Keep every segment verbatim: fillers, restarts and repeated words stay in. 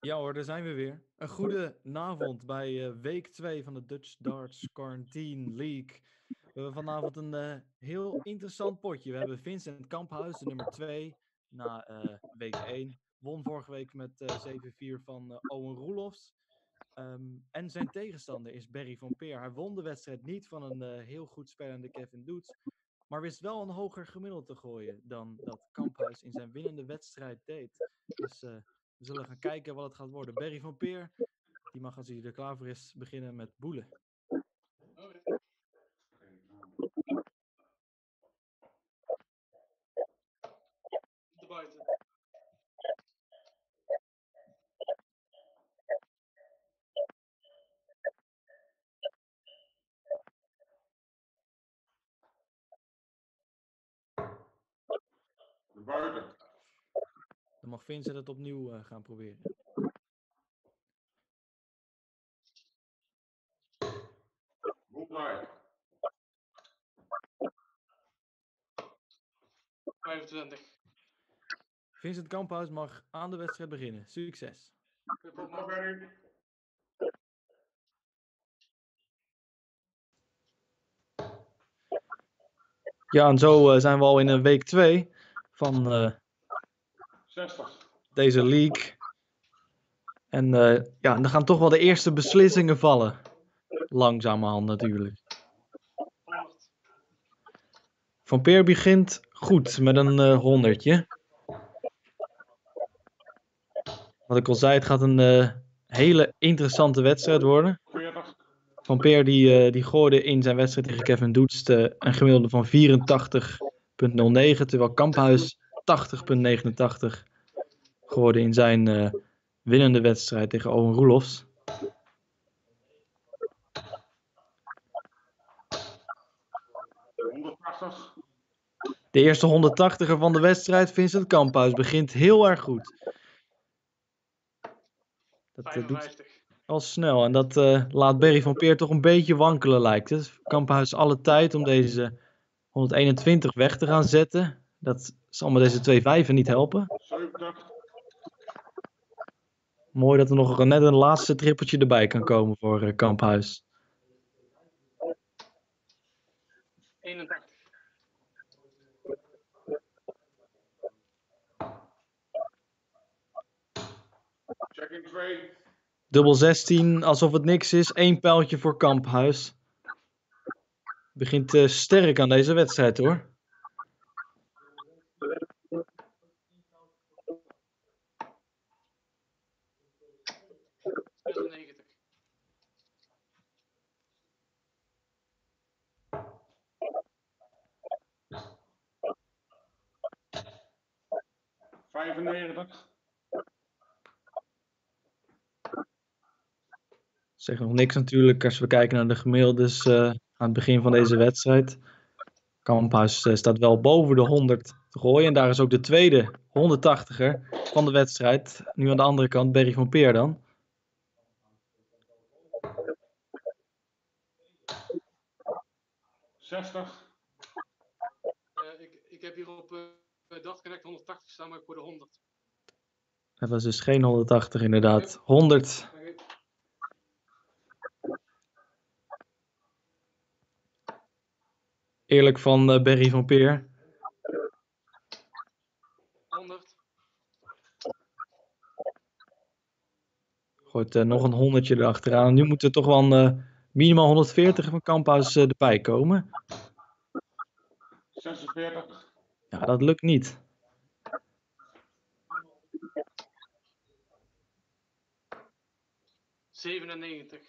Ja hoor, daar zijn we weer. Een goede avond bij uh, week twee van de Dutch Darts Quarantine League. We hebben vanavond een uh, heel interessant potje. We hebben Vincent Kamphuis, de nummer twee, na uh, week één. Won vorige week met uh, zeven vier van uh, Owen Roelofs. Um, en zijn tegenstander is Barry van Peer. Hij won de wedstrijd niet van een uh, heel goed spelende Kevin Doets, maar wist wel een hoger gemiddelde te gooien dan dat Kamphuis in zijn winnende wedstrijd deed. Dus uh, we zullen gaan kijken wat het gaat worden. Barry van Peer, die mag als hij er klaar voor is beginnen met boelen. De buiten. De buiten. Dan mag Vincent het opnieuw uh, gaan proberen. Boeldraai. vijfentwintig. Vincent Kamphuis mag aan de wedstrijd beginnen. Succes. Goed, Barry. Ja, en zo uh, zijn we al in uh, week twee van uh, zestig. deze league. En uh, ja, dan gaan toch wel de eerste beslissingen vallen. Langzamerhand natuurlijk. honderd. Van Peer begint goed met een uh, honderdje. Wat ik al zei, het gaat een uh, hele interessante wedstrijd worden. veertig. Van Peer die, uh, die gooide in zijn wedstrijd tegen Kevin Doets uh, een gemiddelde van vierentachtig komma nul negen. Terwijl Kamphuis tachtig komma negenentachtig gooide in zijn uh, winnende wedstrijd tegen Owen Roelofs. honderdtachtig. De eerste honderdtachtiger van de wedstrijd, Vincent Kamphuis, begint heel erg goed. Dat uh, vijfenvijftig. doet al snel en dat uh, laat Barry van Peer toch een beetje wankelen, lijkt het. Kamphuis alle tijd om deze honderdeenentwintig weg te gaan zetten. Dat zal met deze twee vijven niet helpen. zeventig. Mooi dat er nog net een laatste trippeltje erbij kan komen voor uh, Kamphuis. eenentachtig. Checking twee. Dubbel zestien, alsof het niks is. Eén pijltje voor Kamphuis. Begint uh, sterk aan deze wedstrijd hoor. zesennegentig. vijfennegentig. Zeg nog niks natuurlijk als we kijken naar de gemiddeldes uh, aan het begin van deze wedstrijd. Kamphuis uh, staat wel boven de honderd te gooien. En daar is ook de tweede honderdtachtiger van de wedstrijd. Nu aan de andere kant Barry van Peer dan. zestig. Uh, ik, ik heb hier op uh, Dartconnect honderdtachtig staan, maar ik voor de honderd. Dat was dus geen honderdtachtig inderdaad. honderd. Okay. Eerlijk van uh, Barry van Peer. honderd. Gooit uh, nog een honderdje erachteraan. En nu moet er toch wel een uh, minimaal honderdveertig van Kamphuis uh, erbij komen. zesenveertig. Ja, dat lukt niet. zevenennegentig.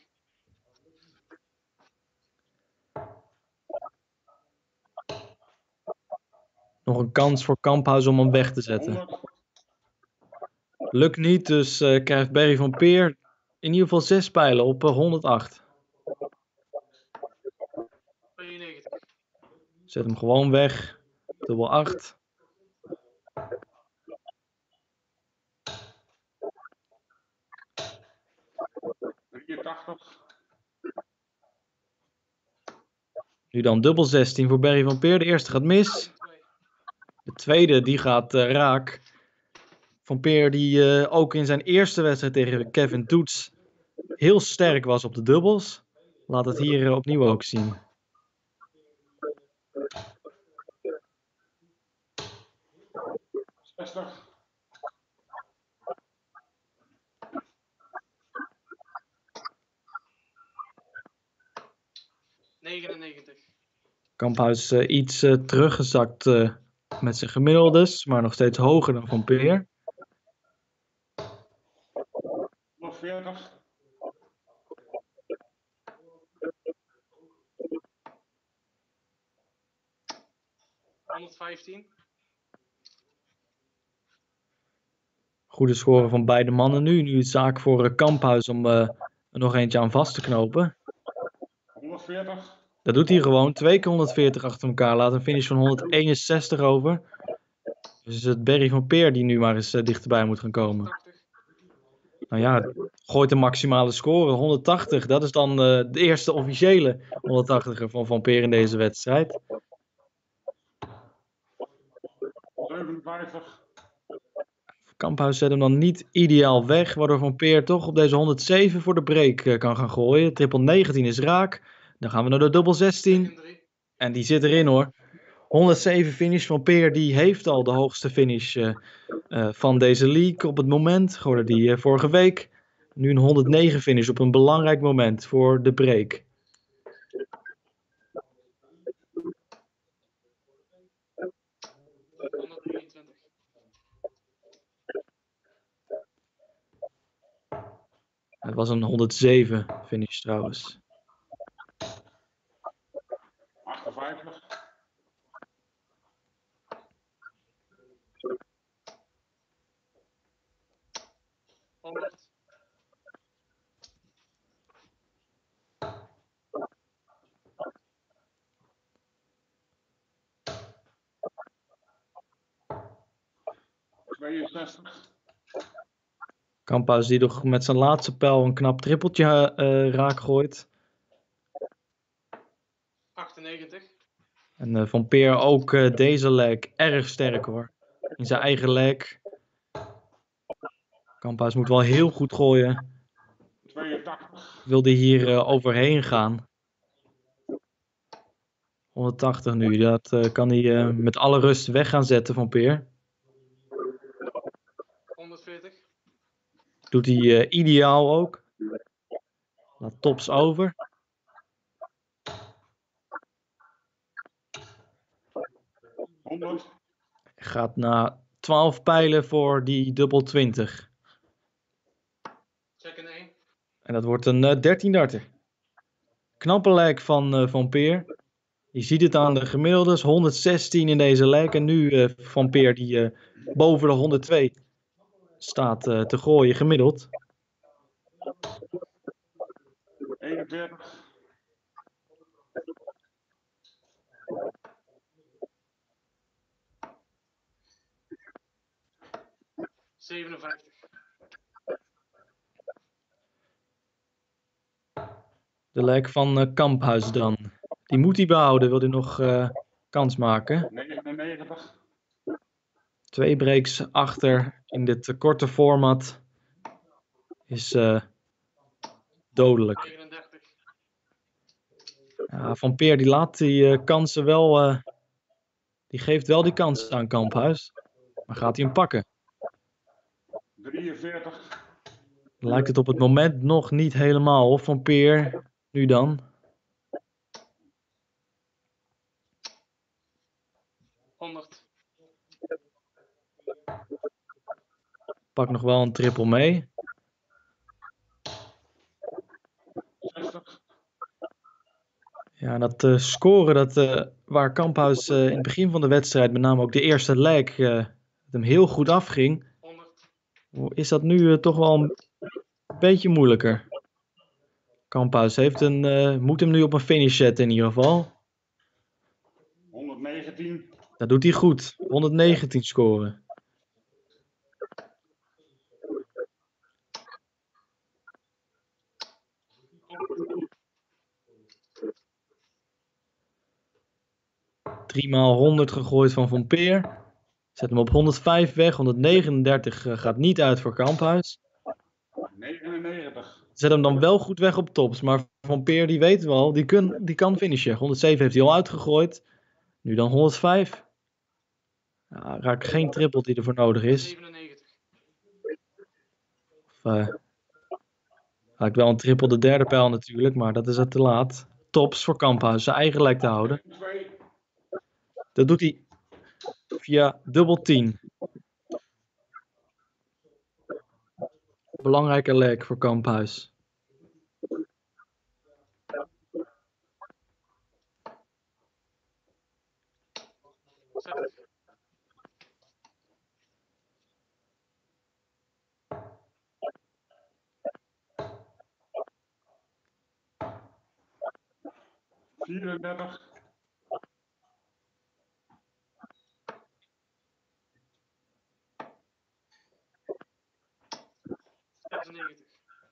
Nog een kans voor Kamphuis om hem weg te zetten. honderd. Lukt niet, dus uh, krijgt Barry van Peer in ieder geval zes pijlen op uh, honderdacht. tweeënnegentig. Zet hem gewoon weg. Dubbel acht. drieëntachtig. Nu dan dubbel zestien voor Barry van Peer. De eerste gaat mis. De tweede die gaat uh, raak. Van Peer die uh, ook in zijn eerste wedstrijd tegen Kevin Toets heel sterk was op de dubbels. Laat het hier uh, opnieuw ook zien. zestig. negenennegentig. Kamphuis uh, iets uh, teruggezakt uh, met zijn gemiddeldes, maar nog steeds hoger dan Van Peer. honderdveertig. honderdvijftien. Goede score van beide mannen nu. Nu is zaak voor uh, Kamphuis om uh, er nog eentje aan vast te knopen. honderdveertig. Dat doet hij gewoon. Twee keer honderdveertig achter elkaar. Laat een finish van honderdeenenzestig over. Dus is het Berry van Peer die nu maar eens uh, dichterbij moet gaan komen. tachtig. Nou ja, gooit de maximale score. honderdtachtig. Dat is dan uh, de eerste officiële honderdtachtiger van Van Peer in deze wedstrijd. zevenenvijftig. Kamphuis zet hem dan niet ideaal weg, waardoor Van Peer toch op deze honderdzeven voor de break uh, kan gaan gooien. Triple negentien is raak. Dan gaan we naar de dubbel zestien. En die zit erin hoor. honderdzeven finish van Peer, die heeft al de hoogste finish uh, uh, van deze league op het moment. Gooide die uh, vorige week. Nu een honderdnegen finish op een belangrijk moment voor de break. honderddrieëntwintig. Het was een honderdzeven finish trouwens. achtenvijftig. honderd. tweeënzestig. Kamphuis die nog met zijn laatste pijl een knap trippeltje uh, raak gooit. achtennegentig. En uh, Van Peer ook uh, deze leg erg sterk hoor. In zijn eigen leg. Kamphuis moet wel heel goed gooien. tweeëntachtig. Wil die hier uh, overheen gaan. honderdtachtig nu. Dat uh, kan hij uh, met alle rust weg gaan zetten Van Peer. honderdveertig. Doet hij uh, ideaal ook. Laat tops over. honderd. Gaat naar twaalf pijlen voor die dubbel twintig. Check in één. En dat wordt een uh, dertien darter. Knappe leg van uh, Van Peer. Je ziet het aan de gemiddeldes. honderdzestien in deze leg. En nu uh, Van Peer die uh, boven de honderdtwee staat uh, te gooien gemiddeld. eenenveertig. zevenenvijftig. De leg van uh, Kamphuis dan. Die moet hij behouden. Wil hij nog uh, kans maken. negenennegentig. Twee breaks achter in dit uh, korte format. Is uh, dodelijk. negenendertig. Ja, Van Peer die laat die uh, kansen wel. Uh, die geeft wel die kansen aan Kamphuis. Maar gaat hij hem pakken? drieënveertig. Lijkt het op het moment nog niet helemaal. Of Van Peer. Nu dan. honderd. Pak nog wel een triple mee. zestig. Ja, dat uh, scoren dat, uh, waar Kamphuis uh, in het begin van de wedstrijd, met name ook de eerste leg, uh, hem heel goed afging. honderd. Is dat nu uh, toch wel een beetje moeilijker. Kamphuis heeft een, uh, moet hem nu op een finish zetten in ieder geval. honderdnegentien. Dat doet hij goed. honderdnegentien scoren. Driemaal honderd gegooid van Van Peer. Zet hem op honderdvijf weg. honderdnegenendertig uh, gaat niet uit voor Kamphuis. negenennegentig. Zet hem dan wel goed weg op tops. Maar Van Peer, die weten we al, die, kun, die kan finishen. honderdzeven heeft hij al uitgegooid. Nu dan honderdvijf. Ja, raak geen triple die ervoor nodig is. zevenennegentig. Of, uh, raakt wel een triple de derde pijl natuurlijk, maar dat is het te laat. Tops voor Kamphuis, zijn eigen lek te houden. twee. Dat doet hij via dubbel tien. Belangrijke lek voor Kamphuis. zestig. vierendertig. zesennegentig.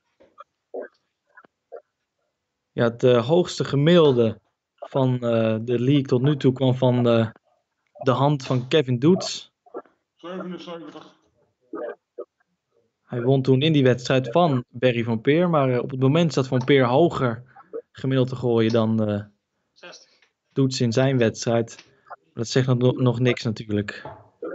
Ja, het uh, hoogste gemiddelde van uh, de league tot nu toe kwam van uh, de hand van Kevin Doets. zevenenzeventig. Hij won toen in die wedstrijd van Barry van Peer, maar uh, op het moment staat Van Peer hoger gemiddeld te gooien dan uh, zestig. Doets in zijn wedstrijd. Dat zegt nog, nog niks natuurlijk.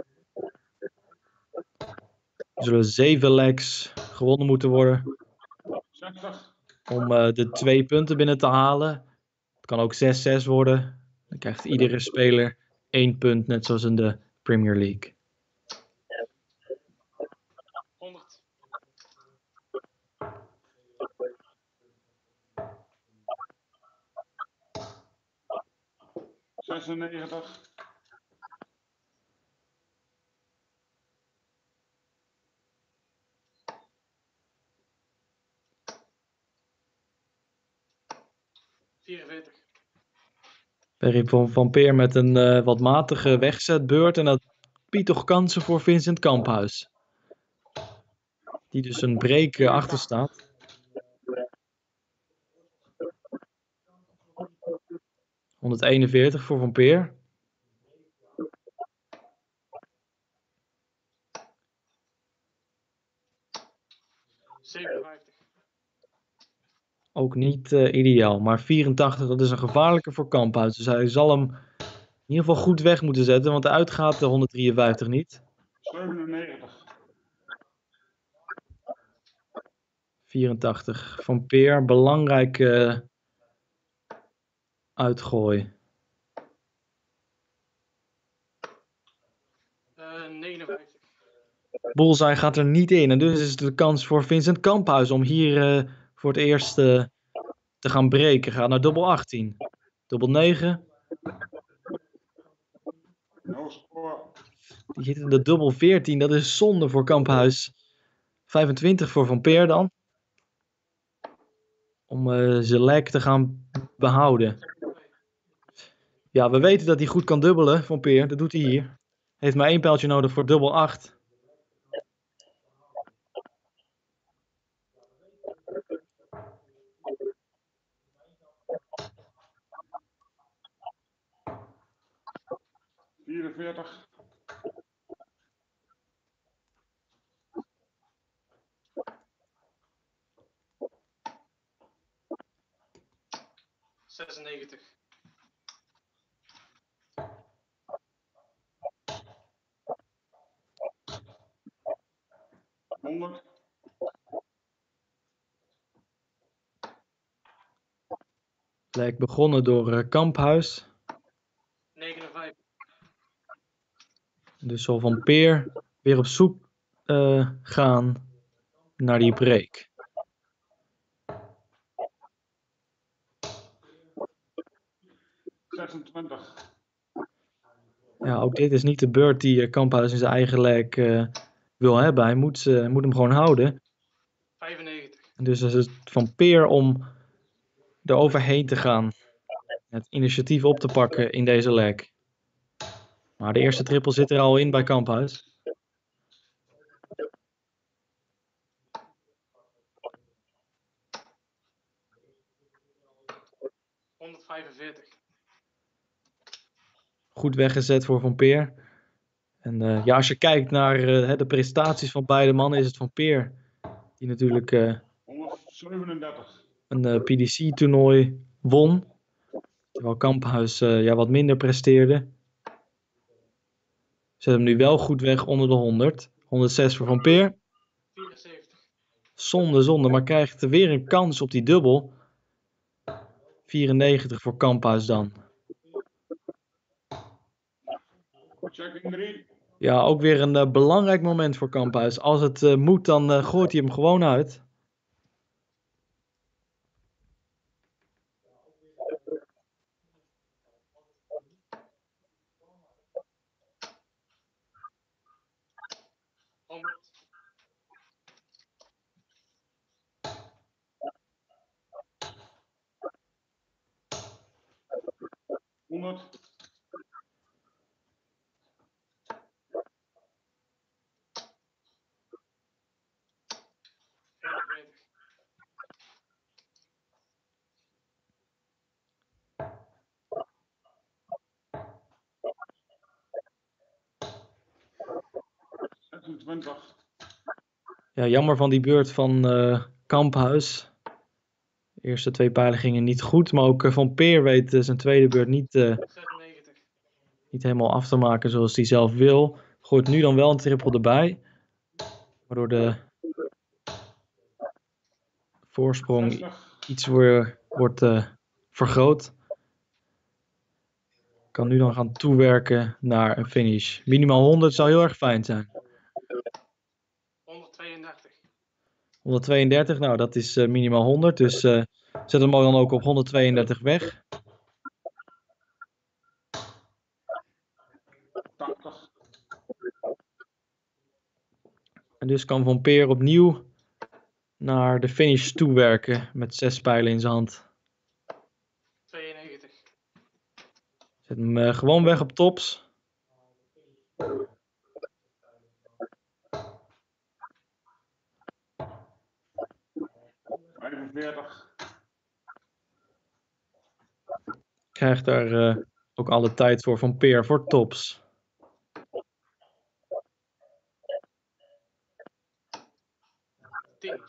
Er zullen zeven legs gewonnen moeten worden zestig. om uh, de twee punten binnen te halen. Het kan ook zes zes worden. Dan krijgt iedere speler één punt, net zoals in de Premier League. honderd. zesennegentig. vierenveertig. Barry van, van Peer met een uh, wat matige wegzetbeurt. En dat biedt toch kansen voor Vincent Kamphuis. Die dus een break uh, achter staat. honderdeenenveertig voor Van Peer. zevenenvijftig. Ook niet uh, ideaal. Maar vierentachtig, dat is een gevaarlijke voor Kamphuis. Dus hij zal hem in ieder geval goed weg moeten zetten. Want eruit gaat de honderddrieënvijftig niet. zevenennegentig. vierentachtig. Van Peer, belangrijk uh, uitgooi. Uh, negenenvijftig. Bullseye gaat er niet in. En dus is het de kans voor Vincent Kamphuis om hier uh, voor het eerst uh, te gaan breken. Gaat naar dubbel achttien. Dubbel negen. No score. Die zit in de dubbel veertien. Dat is zonde voor Kamphuis. vijfentwintig voor Van Peer dan. Om uh, zijn lek te gaan behouden. Ja, we weten dat hij goed kan dubbelen, Van Peer. Dat doet hij hier. Heeft maar één pijltje nodig voor dubbel acht. vierenveertig. zesennegentig. honderd. Lek begonnen door uh, Kamphuis. negenenvijftig. Dus zal Van Peer weer op zoek uh, gaan naar die break. zesentwintig. Ja, ook dit is niet de beurt die uh, Kamphuis in zijn eigen lek uh, wil hebben. Hij moet, uh, moet hem gewoon houden. vijfennegentig. En dus is het Van Peer om er overheen te gaan. Het initiatief op te pakken in deze lek. Maar de eerste triple zit er al in bij Kamphuis. honderdvijfenveertig. Goed weggezet voor Van Peer. En uh, ja, als je kijkt naar uh, de prestaties van beide mannen, is het Van Peer die natuurlijk uh, honderdzevenendertig. een uh, P D C-toernooi won. Terwijl Kamphuis uh, ja, wat minder presteerde. Zet hem nu wel goed weg onder de honderd. honderdzes voor Van Peer. vierenzeventig. Zonde, zonde, maar krijgt weer een kans op die dubbel. vierennegentig voor Kamphuis dan. Checking drie. Ja, ook weer een uh, belangrijk moment voor Kamphuis. Als het uh, moet, dan uh, gooit hij hem gewoon uit. honderd. honderd. eenentwintig. zesentwintig. Ja, jammer van die beurt van uh, Kamphuis. De eerste twee pijlen gingen niet goed, maar ook uh, Van Peer weet uh, zijn tweede beurt niet, uh, zesennegentig. niet helemaal af te maken zoals hij zelf wil. Gooit nu dan wel een triple erbij. Waardoor de voorsprong zestig. iets weer wordt uh, vergroot. Kan nu dan gaan toewerken naar een finish. Minimaal honderd zou heel erg fijn zijn. honderdtweeëndertig. honderdtweeëndertig, nou dat is uh, minimaal honderd. Dus uh, zet hem dan ook op honderdtweeëndertig weg. tachtig. En dus kan Van Peer opnieuw naar de finish toewerken met zes pijlen in zijn hand. tweeënnegentig. Zet hem uh, gewoon weg op tops. vijfenveertig. Krijgt daar uh, ook alle tijd voor Van Peer voor tops. tien.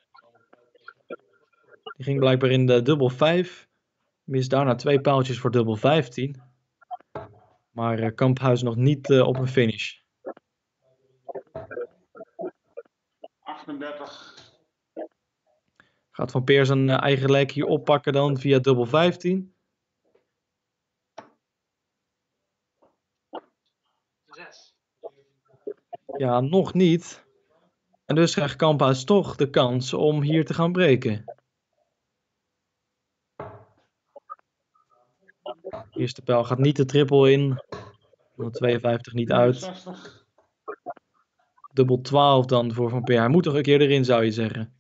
Die ging blijkbaar in de dubbel vijf. Mist daarna twee paaltjes voor dubbel vijftien. Maar uh, Kamphuis nog niet uh, op een finish. achtendertig. Gaat Van Peer zijn uh, eigen lek hier oppakken dan via dubbel vijftien? zes. Ja, nog niet. En dus krijgt Kamphuis toch de kans om hier te gaan breken. Eerste pijl gaat niet de triple in. honderdtweeënvijftig niet uit. vierenzestig. Dubbel twaalf dan voor Van Peer. Hij moet toch een keer erin, zou je zeggen.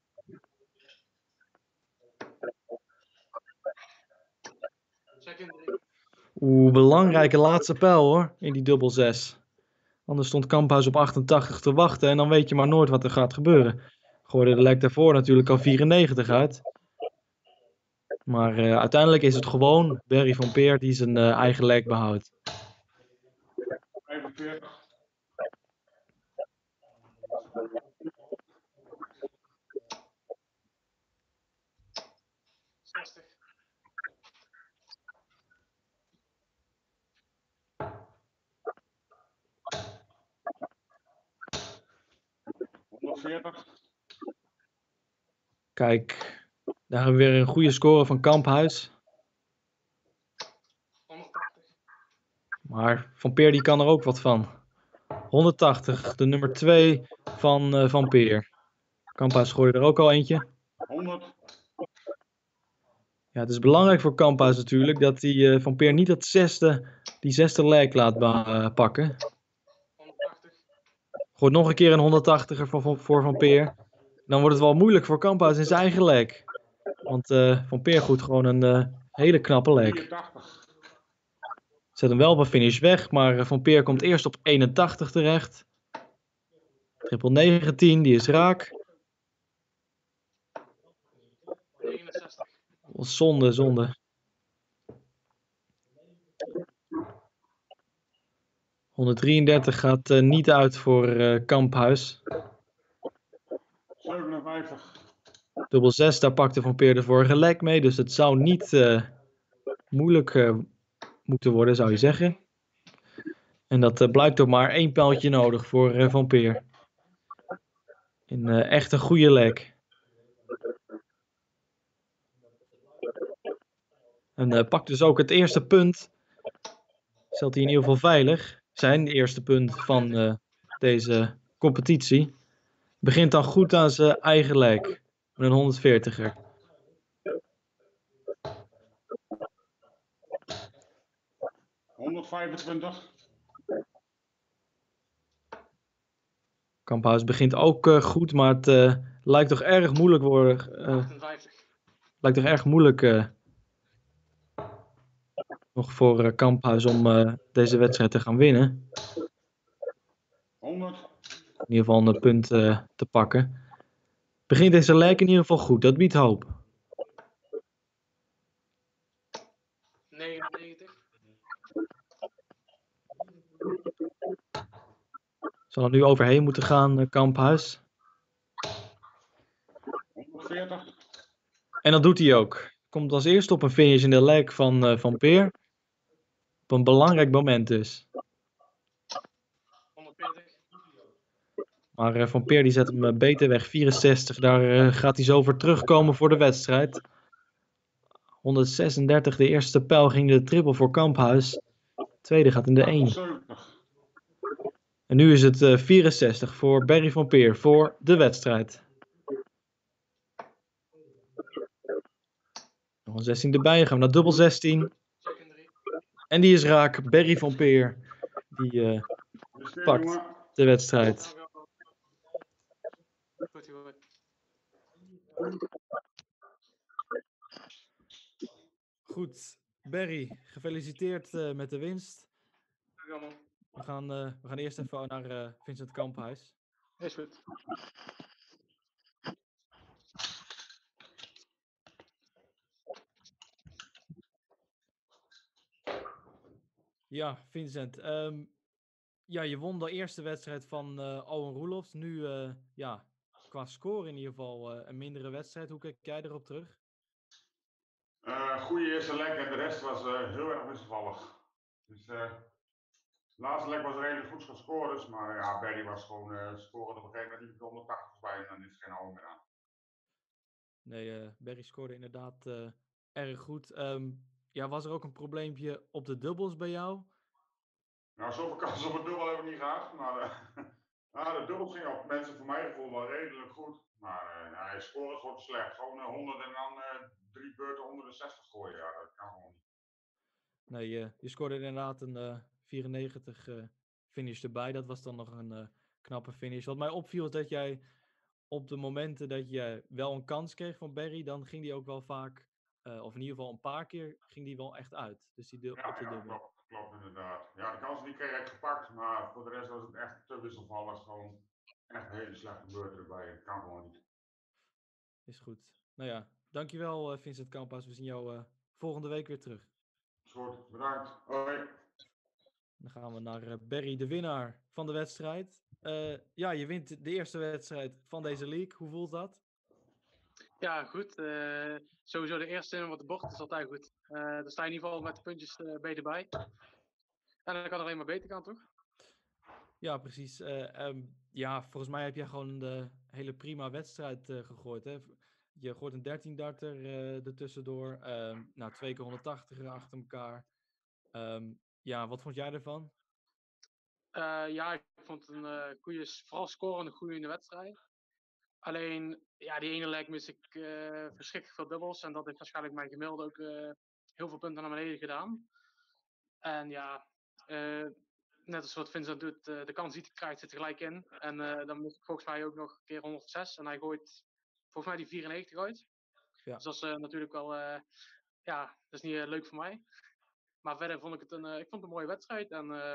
Check-in drie. Oeh, belangrijke laatste pijl hoor. In die dubbel zes. Anders stond Kamphuis op achtentachtig te wachten. En dan weet je maar nooit wat er gaat gebeuren. Gooide de lek daarvoor natuurlijk al vierennegentig uit. Maar uh, uiteindelijk is het gewoon Barry Van Peer die zijn uh, eigen lek behoudt. vijfenveertig. zestig. honderdveertig. Kijk, daar hebben we weer een goede score van Kamphuis. honderdtachtig. Maar Van Peer die kan er ook wat van. honderdtachtig, de nummer twee van uh, Van Peer. Kamphuis gooide er ook al eentje. honderd. Ja, het is belangrijk voor Kamphuis natuurlijk dat hij uh, Van Peer niet dat zesde, die zesde lijk laat uh, pakken. honderdtachtig. Gooit nog een keer een honderdtachtiger voor, voor, voor Van Peer. Dan wordt het wel moeilijk voor Kamphuis in zijn eigen lek. Want uh, Van Peer gooit gewoon een uh, hele knappe lek. drieëntachtig. Zet hem wel op een finish weg, maar uh, Van Peer komt eerst op eenentachtig terecht. Triple negentien, die is raak. negenenzestig. Oh, zonde, zonde. honderddrieëndertig gaat uh, niet uit voor uh, Kamphuis. zevenenvijftig. Dubbel zes, daar pakte Van Peer de vorige leg mee. Dus het zou niet uh, moeilijk uh, moeten worden, zou je zeggen. En dat uh, blijkt toch maar één pijltje nodig voor uh, Van Peer. In uh, echt een goede leg. En uh, pakt dus ook het eerste punt. Stelt hij in ieder geval veilig. Zijn eerste punt van uh, deze competitie. Begint dan goed aan zijn eigen leg. Met een honderdveertiger. honderdvijfentwintig. Kamphuis begint ook uh, goed, maar het uh, lijkt toch erg moeilijk worden. Uh, achtenvijftig. lijkt toch erg moeilijk uh, nog voor uh, Kamphuis om uh, deze wedstrijd te gaan winnen. honderd. In ieder geval een punt uh, te pakken. Begint deze lijk in ieder geval goed, dat biedt hoop. negenennegentig. Zal er nu overheen moeten gaan, uh, Kamphuis. honderdveertig. En dat doet hij ook. Komt als eerste op een finish in de leg van uh, Van Peer. Op een belangrijk moment dus. honderdveertig. Maar uh, Van Peer die zet hem uh, beter weg, vierenzestig. Daar uh, gaat hij zo voor terugkomen voor de wedstrijd. honderdzesendertig, de eerste pijl ging de triple voor Kamphuis. De tweede gaat in de één. achtenzeventig. En nu is het uh, vierenzestig voor Barry Van Peer voor de wedstrijd. Nog een zestien erbij, gaan we naar dubbel zestien. En die is raak, Barry Van Peer. Die uh, pakt de wedstrijd. Goed, Barry, gefeliciteerd uh, met de winst. We gaan, uh, we gaan eerst even naar uh, Vincent Kamphuis. Is goed. Ja, Vincent. Um, ja, je won de eerste wedstrijd van uh, Owen Roelofs. Nu, uh, ja, qua score in ieder geval uh, een mindere wedstrijd. Hoe kijk jij erop terug? Uh, goede eerste leg en de rest was uh, heel erg wisselvallig. Dus uh, de laatste leg was redelijk goed gescoord, dus, maar ja, Barry was gewoon uh, scoren op een gegeven moment niet honderdtachtig bij en dan is er geen hou meer aan. Nee, uh, Barry scoorde inderdaad uh, erg goed. Um, ja, was er ook een probleempje op de dubbels bij jou? Nou, zoveel kansen op het dubbel hebben we niet gehad, maar uh, nou, de dubbels ging op mensen voor mijn gevoel wel redelijk goed. Maar uh, ja, hij scoorde gewoon te slecht. Gewoon uh, honderd en dan uh, drie beurten honderdenzestig gooien, ja, dat kan gewoon niet. Nee, uh, je scoorde inderdaad een uh, vierennegentig uh, finish erbij. Dat was dan nog een uh, knappe finish. Wat mij opviel is dat jij op de momenten dat je wel een kans kreeg van Barry, dan ging die ook wel vaak, uh, of in ieder geval een paar keer, ging die wel echt uit. Dus die du- Ja, op de ja, dubbel. klopt, klopt inderdaad. Ja, de kansen die kreeg ik gepakt, maar voor de rest was het echt te wisselvallig. Gewoon echt hele slechte beurten erbij. Dat kan gewoon niet. Is goed. Nou ja, dankjewel uh, Vincent Kamphuis. We zien jou uh, volgende week weer terug. Is goed, bedankt. Hoi. Dan gaan we naar uh, Barry, de winnaar van de wedstrijd. Uh, ja, je wint de eerste wedstrijd van deze league. Hoe voelt dat? Ja, goed. Uh, sowieso de eerste in op het bord is altijd goed. Uh, dan sta je in ieder geval met de puntjes uh, beter bij. En dan kan het alleen maar beter gaan, toch? Ja, precies. Uh, um, ja, volgens mij heb jij gewoon een hele prima wedstrijd uh, gegooid. Hè? Je gooit een dertien darter uh, ertussendoor. Um, nou, twee keer honderdtachtig achter elkaar. Um, ja, wat vond jij ervan? Uh, ja, ik vond het een uh, goede, vooral scorende goede in de wedstrijd. Alleen, ja, die ene leg mis ik uh, verschrikkelijk veel dubbels. En dat heeft waarschijnlijk mijn gemiddelde ook uh, heel veel punten naar beneden gedaan. En ja, uh, net als wat Vincent doet, uh, de kans die hij krijgt zit er gelijk in. En uh, dan mis ik volgens mij ook nog een keer honderdzes. En hij gooit volgens mij die vierennegentig uit. Ja. Dus dat is uh, natuurlijk wel, uh, ja, dat is niet uh, leuk voor mij. Maar verder vond ik het een, uh, ik vond het een mooie wedstrijd. En uh,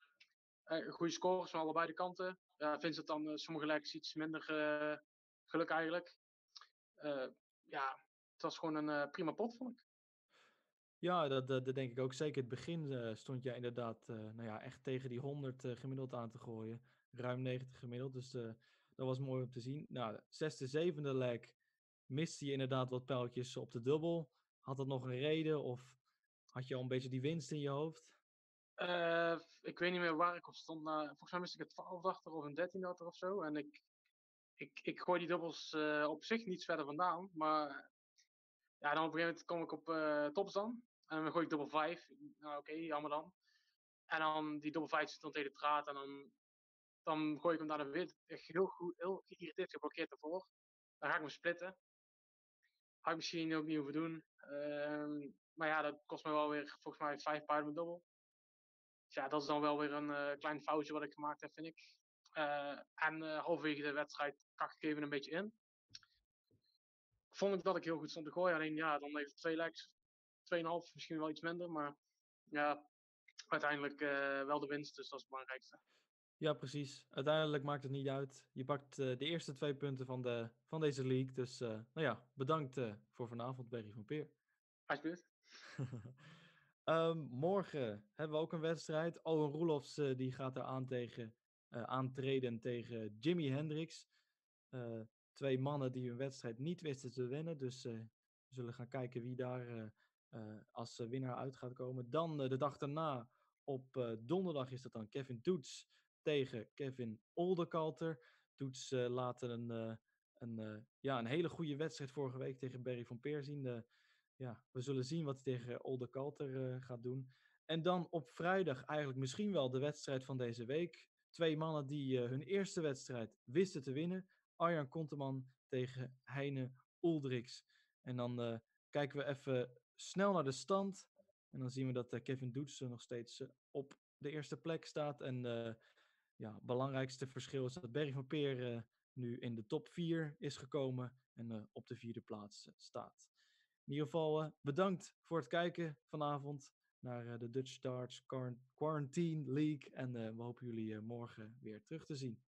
uh, goede scores van allebei de kanten. Uh, Vincent dan uh, sommige legs iets minder uh, geluk eigenlijk. Uh, ja, het was gewoon een uh, prima pot, vond ik. Ja, dat, dat, dat denk ik ook. Zeker het begin eh, stond jij inderdaad eh, nou ja, echt tegen die honderd eh, gemiddeld aan te gooien. Ruim negentig gemiddeld, dus eh, dat was mooi om te zien. Nou, zesde, zevende leg miste je inderdaad wat pijltjes op de dubbel. Had dat nog een reden of had je al een beetje die winst in je hoofd? Eh, ik weet niet meer waar ik op stond. Nou, volgens mij miste ik het twaalf achter of een dertien achter of zo. En ik, ik, ik gooi die dubbels eh, op zich niet verder vandaan. Maar ja, dan op een gegeven moment kom ik op eh tops dan. En dan gooi ik dubbel vijf. Nou oké, jammer dan. En dan die dubbel vijf zit dan tegen de draad. En dan, dan gooi ik hem daar de wit. Echt heel goed, heel geïrriteerd geblokkeerd ervoor. Dan ga ik hem splitten. Had ik misschien ook niet hoeven doen. Ehm, maar ja, dat kost me wel weer volgens mij vijf paarden met dubbel. Dus ja, dat is dan wel weer een uh, klein foutje wat ik gemaakt heb, vind ik. Uh, en uh, halverwege de wedstrijd kak ik even een beetje in. Vond ik dat ik heel goed stond te gooien. Alleen ja, dan even twee legs. tweeënhalf, misschien wel iets minder. Maar ja, uiteindelijk uh, wel de winst. Dus dat is het belangrijkste. Ja, precies. Uiteindelijk maakt het niet uit. Je pakt uh, de eerste twee punten van, de, van deze league. Dus uh, nou ja, bedankt uh, voor vanavond, Berry van Peer. Alsjeblieft. um, morgen hebben we ook een wedstrijd. Owen Roelofs uh, die gaat er aan tegen, uh, aantreden tegen Jimi Hendrix. Uh, twee mannen die hun wedstrijd niet wisten te winnen. Dus uh, we zullen gaan kijken wie daar uh, uh, als winnaar uit gaat komen. Dan uh, de dag daarna, op uh, donderdag is dat dan Kevin Doets tegen Kevin Oldekalter. Doets uh, laat een, uh, een, uh, ja, een hele goede wedstrijd vorige week tegen Berry van Peer zien. De, ja, we zullen zien wat hij tegen Oldekalter uh, gaat doen. En dan op vrijdag eigenlijk misschien wel de wedstrijd van deze week. Twee mannen die uh, hun eerste wedstrijd wisten te winnen. Arjan Konteman tegen Heine Uldriks. En dan uh, kijken we even snel naar de stand. En dan zien we dat uh, Kevin Doets nog steeds uh, op de eerste plek staat. En uh, ja, het belangrijkste verschil is dat Berry van Peer uh, nu in de top vier is gekomen. En uh, op de vierde plaats uh, staat. In ieder geval uh, bedankt voor het kijken vanavond naar uh, de Dutch Darts Quarantine League. En uh, we hopen jullie uh, morgen weer terug te zien.